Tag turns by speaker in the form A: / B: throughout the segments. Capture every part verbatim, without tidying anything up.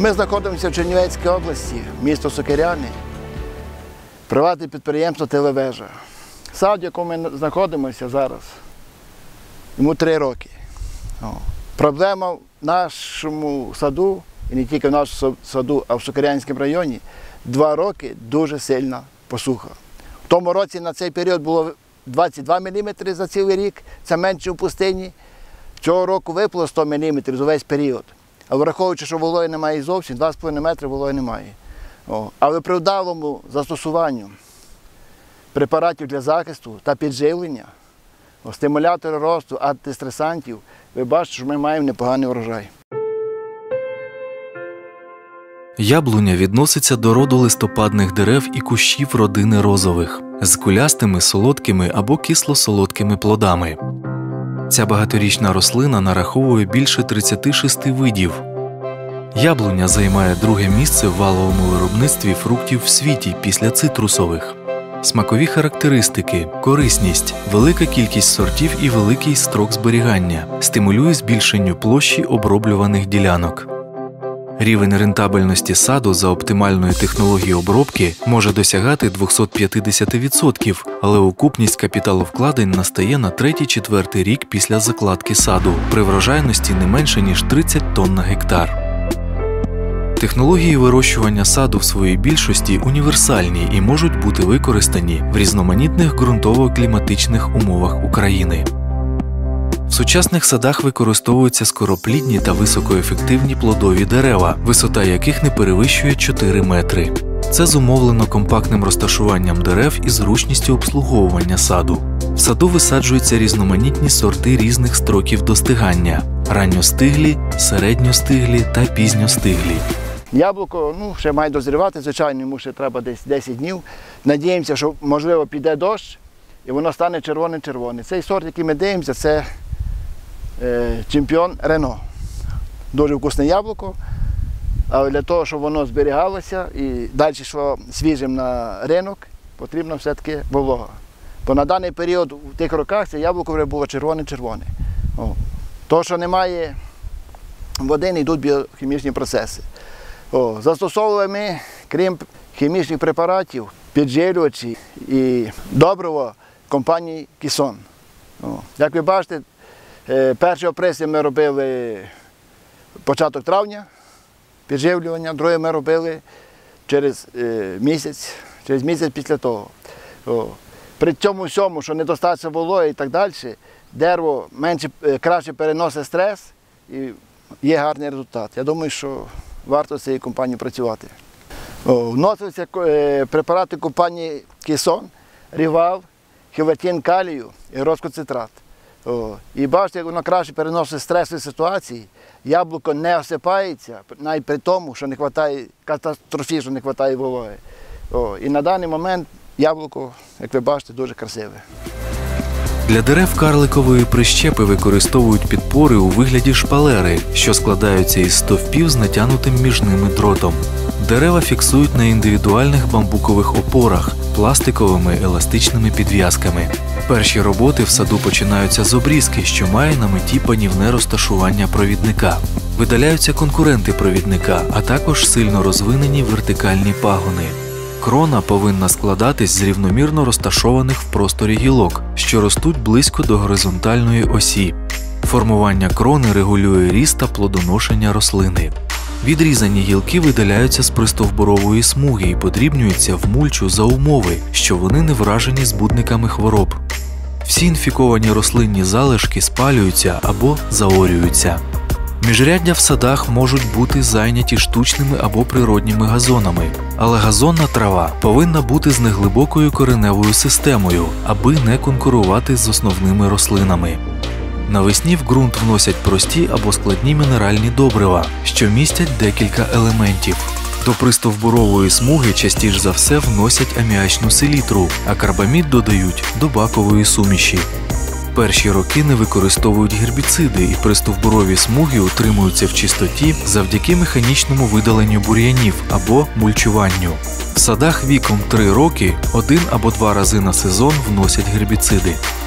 A: Ми знаходимося в Чернівецькій області, місто Сокиряни, приватне підприємство «Телевежа». Сад, в якому ми знаходимося зараз, йому три роки. О. Проблема в нашому саду, і не тільки в нашому саду, а в Сокирянському районі, два роки дуже сильна посуха. В тому році на цей період було двадцять два міліметри за цілий рік, це менше в пустині. Цього року випало сто міліметрів за весь період. А враховуючи, що вологи немає зовсім, два з половиною метри вологи немає. О. Але при вдалому застосуванню препаратів для захисту та підживлення, стимулятори росту, антистресантів, ви бачите, що ми маємо непоганий врожай.
B: Яблуня відноситься до роду листопадних дерев і кущів родини розових з кулястими, солодкими або кисло-солодкими плодами. Ця багаторічна рослина нараховує більше тридцяти шести видів. Яблуня займає друге місце в валовому виробництві фруктів в світі після цитрусових. Смакові характеристики, корисність, велика кількість сортів і великий строк зберігання стимулює збільшенню площі оброблюваних ділянок. Рівень рентабельності саду за оптимальної технології обробки може досягати двохсот п'ятдесят відсотків, але окупність капіталовкладень настає на третій-четвертий рік після закладки саду, при врожайності не менше, ніж тридцять тонн на гектар. Технології вирощування саду в своїй більшості універсальні і можуть бути використані в різноманітних ґрунтово-кліматичних умовах України. В сучасних садах використовуються скороплідні та високоефективні плодові дерева, висота яких не перевищує чотири метри. Це зумовлено компактним розташуванням дерев і зручністю обслуговування саду. В саду висаджуються різноманітні сорти різних строків достигання – ранньостиглі, середньостиглі та пізньостиглі.
A: Яблуко ну, ще має дозрівати, звичайно, йому ще треба десь десять днів. Надіємося, що, можливо, піде дощ і воно стане червоне-червоне. Цей сорт, який ми дивимося, це е, чемпіон Рено. Дуже вкусне яблуко, але для того, щоб воно зберігалося і далі йшло свіжим на ринок, потрібно все-таки волога. Бо на даний період в тих роках це яблуко вже було червоне-червоне. То, що немає води, не йдуть біохімічні процеси. О, застосовуємо ми, крім хімічних препаратів, підживлювачі і добриво компанії Кісон. О, як ви бачите, перший оприсків ми робили початок травня, підживлювання, друге ми робили через місяць, через місяць після того. О, при цьому всьому, що недостатньо вологи і так далі, дерево менше, краще переносить стрес і є гарний результат. Я думаю, що варто з цією компанією працювати. О, вносилися препарати компанії Кісон, Рівал, хілатин калію і розкоцитрат. О, і бачите, як воно краще переносить стресові ситуації, яблуко не осипається, навіть при тому, що не вистачає, катастрофічно не вистачає вологи. О, і на даний момент яблуко, як ви бачите, дуже красиве.
B: Для дерев карликової прищепи використовують підпори у вигляді шпалери, що складаються із стовпів з натягнутим між ними дротом. Дерева фіксують на індивідуальних бамбукових опорах, пластиковими еластичними підв'язками. Перші роботи в саду починаються з обрізки, що має на меті панівне розташування провідника. Видаляються конкуренти провідника, а також сильно розвинені вертикальні пагони. Крона повинна складатись з рівномірно розташованих в просторі гілок, що ростуть близько до горизонтальної осі. Формування крони регулює ріст та плодоношення рослини. Відрізані гілки видаляються з пристовбурової смуги і подрібнюються в мульчу за умови, що вони не вражені збудниками хвороб. Всі інфіковані рослинні залишки спалюються або заорюються. Міжряддя в садах можуть бути зайняті штучними або природніми газонами, але газонна трава повинна бути з неглибокою кореневою системою, аби не конкурувати з основними рослинами. Навесні в ґрунт вносять прості або складні мінеральні добрива, що містять декілька елементів. До пристовбурової смуги частіше за все вносять аміачну селітру, а карбамід додають до бакової суміші. Перші роки не використовують гербіциди і пристовбурові смуги утримуються в чистоті завдяки механічному видаленню бур'янів або мульчуванню. В садах віком три роки один або два рази на сезон вносять гербіциди.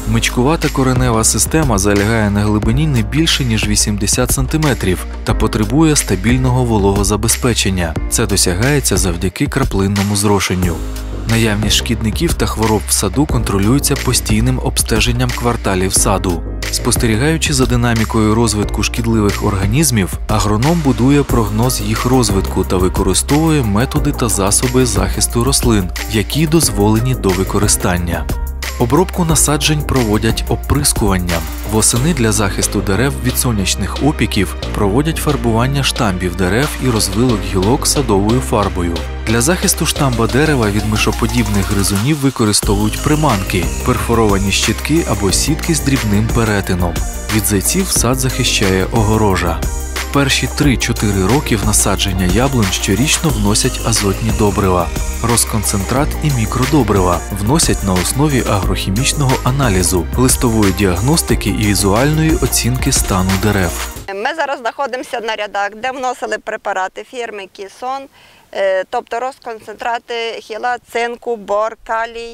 B: Мичкувата коренева система залягає на глибині не більше, ніж вісімдесят сантиметрів та потребує стабільного вологозабезпечення. Це досягається завдяки краплинному зрошенню. Наявність шкідників та хвороб в саду контролюється постійним обстеженням кварталів саду. Спостерігаючи за динамікою розвитку шкідливих організмів, агроном будує прогноз їх розвитку та використовує методи та засоби захисту рослин, які дозволені до використання. Обробку насаджень проводять оприскуванням. Восени для захисту дерев від сонячних опіків проводять фарбування штамбів дерев і розвилок гілок садовою фарбою. Для захисту штамба дерева від мишоподібних гризунів використовують приманки, перфоровані щитки або сітки з дрібним перетином. Від зайців сад захищає огорожа. Перші три-чотири роки в насадження яблунь щорічно вносять азотні добрива, розконцентрат і мікродобрива, вносять на основі агрохімічного аналізу, листової діагностики і візуальної оцінки стану дерев.
C: Ми зараз знаходимося на рядах, де вносили препарати фірми Кісон, тобто розконцентрати хіла, цинку, бор, калій,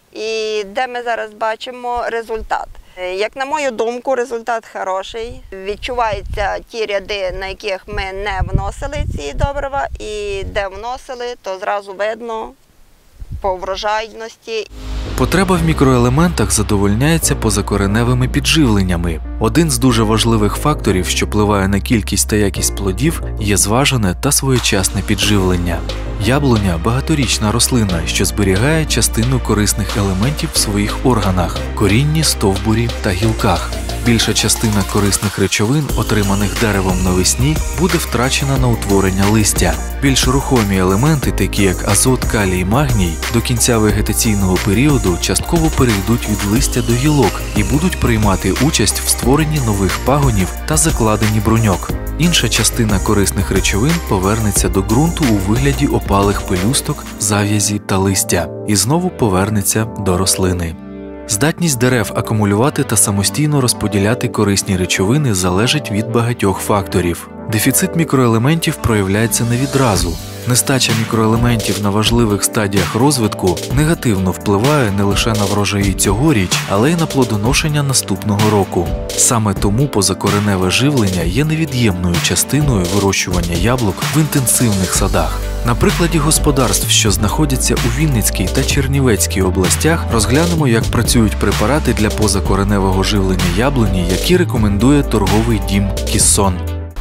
C: і де ми зараз бачимо результат. Як на мою думку, результат хороший. Відчуваються ті ряди, на яких ми не вносили ці добрива, і де вносили, то зразу видно по врожайності.
B: Потреба в мікроелементах задовольняється позакореневими підживленнями. Один з дуже важливих факторів, що впливає на кількість та якість плодів, є зважене та своєчасне підживлення. Яблуня – багаторічна рослина, що зберігає частину корисних елементів в своїх органах – корінні, стовбурі та гілках. Більша частина корисних речовин, отриманих деревом навесні, буде втрачена на утворення листя. Більш рухомі елементи, такі як азот, калій, магній, до кінця вегетаційного періоду частково перейдуть від листя до гілок і будуть приймати участь в створенні нових пагонів та закладенні бруньок. Інша частина корисних речовин повернеться до ґрунту у вигляді опалих пелюсток, зав'язі та листя і знову повернеться до рослини. Здатність дерев акумулювати та самостійно розподіляти корисні речовини залежить від багатьох факторів. Дефіцит мікроелементів проявляється не відразу. Нестача мікроелементів на важливих стадіях розвитку негативно впливає не лише на врожаї цьогоріч, але й на плодоношення наступного року. Саме тому позакореневе живлення є невід'ємною частиною вирощування яблук в інтенсивних садах. На прикладі господарств, що знаходяться у Вінницькій та Чернівецькій областях, розглянемо, як працюють препарати для позакореневого живлення яблуні, які рекомендує торговий дім «Кіссон».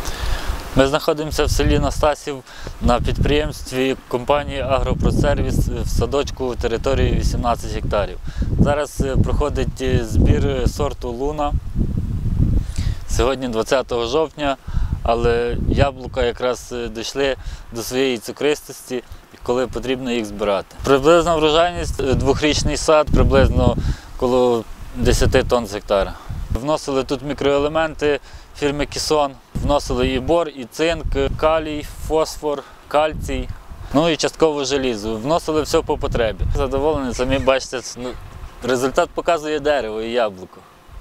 D: Ми знаходимося в селі Настасів на підприємстві компанії «Агропросервіс» в садочку територією вісімнадцять гектарів. Зараз проходить збір сорту «Луна». Сьогодні двадцятого жовтня, але яблука якраз дійшли до своєї цукристості, коли потрібно їх збирати. Приблизна врожайність, двохрічний сад, приблизно коло десять тонн з гектара. Вносили тут мікроелементи фірми «Кіссон». Вносили і бор, і цинк, калій, фосфор, кальцій, ну і частково желізо. Вносили все по потребі. Задоволені, самі бачите, результат показує дерево і яблуко.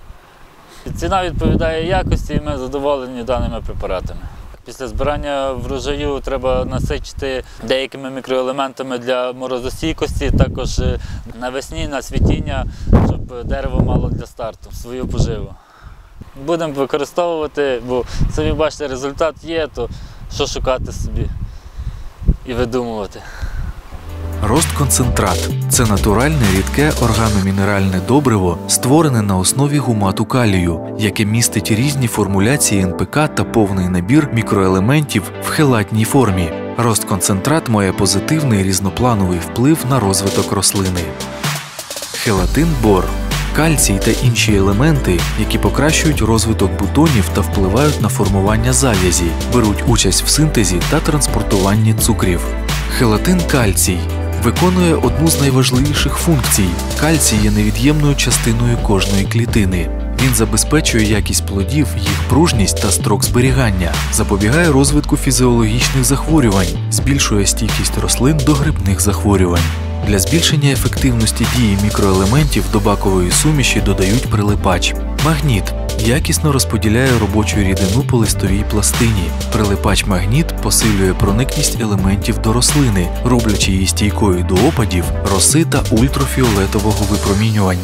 D: Ціна відповідає якості, і ми задоволені даними препаратами. Після збирання врожаю треба насичити деякими мікроелементами для морозостійкості, також навесні на цвітіння, щоб дерево мало для старту свою поживу. Будемо використовувати, бо самі бачите, результат є, то що шукати собі і видумувати.
B: Ростконцентрат – це натуральне рідке органомінеральне добриво, створене на основі гумату калію, яке містить різні формуляції ен пе ка та повний набір мікроелементів в хелатній формі. Ростконцентрат має позитивний різноплановий вплив на розвиток рослини. Хелатин-бор – кальцій та інші елементи, які покращують розвиток бутонів та впливають на формування зав'язі, беруть участь в синтезі та транспортуванні цукрів. Хелатин-кальцій виконує одну з найважливіших функцій. Кальцій є невід'ємною частиною кожної клітини. Він забезпечує якість плодів, їх пружність та строк зберігання, запобігає розвитку фізіологічних захворювань, збільшує стійкість рослин до грибних захворювань. Для збільшення ефективності дії мікроелементів до бакової суміші додають прилипач. Магніт якісно розподіляє робочу рідину по листовій пластині. Прилипач-магніт посилює проникність елементів до рослини, роблячи її стійкою до опадів, роси та ультрафіолетового випромінювання.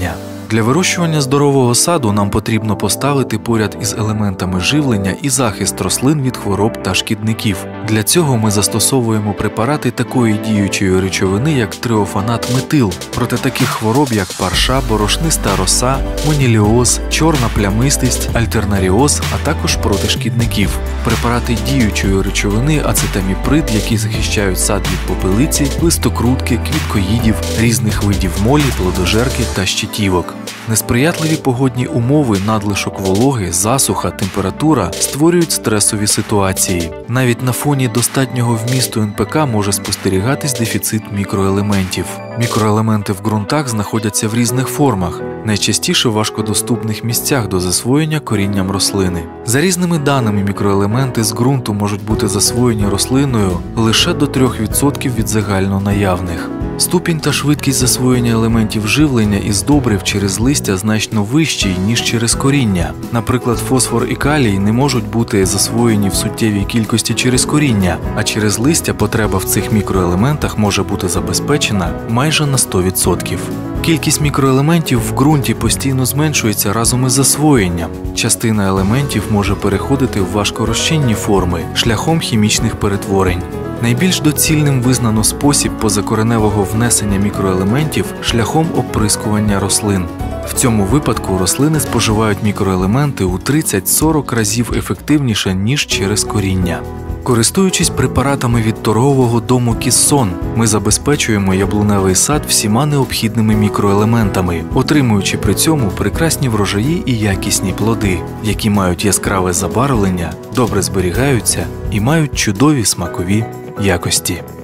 B: Для вирощування здорового саду нам потрібно поставити поряд із елементами живлення і захист рослин від хвороб та шкідників. Для цього ми застосовуємо препарати такої діючої речовини, як тріофанат метил, проти таких хвороб, як парша, борошниста роса, моніліоз, чорна плямистість, альтернаріоз, а також проти шкідників. Препарати діючої речовини ацетаміприд, які захищають сад від попелиці, листокрутки, квіткоїдів, різних видів молі, плодожерки та щитівок. Несприятливі погодні умови, надлишок вологи, засуха, температура створюють стресові ситуації. Навіть на фоні достатнього вмісту ен пе ка може спостерігатись дефіцит мікроелементів. Мікроелементи в ґрунтах знаходяться в різних формах, найчастіше в важкодоступних місцях до засвоєння корінням рослини. За різними даними, мікроелементи з ґрунту можуть бути засвоєні рослиною лише до трьох відсотків від загально наявних. Ступінь та швидкість засвоєння елементів живлення із добрив через листя значно вищий, ніж через коріння. Наприклад, фосфор і калій не можуть бути засвоєні в суттєвій кількості через коріння, а через листя потреба в цих мікроелементах може бути забезпечена майже на сто відсотків. Кількість мікроелементів в ґрунті постійно зменшується разом із засвоєнням. Частина елементів може переходити в важкорозчинні форми шляхом хімічних перетворень. Найбільш доцільним визнано спосіб позакореневого внесення мікроелементів шляхом оприскування рослин. В цьому випадку рослини споживають мікроелементи у тридцять-сорок разів ефективніше, ніж через коріння. Користуючись препаратами від торгового дому Кіссон, ми забезпечуємо яблуневий сад всіма необхідними мікроелементами, отримуючи при цьому прекрасні врожаї і якісні плоди, які мають яскраве забарвлення, добре зберігаються і мають чудові смакові якості.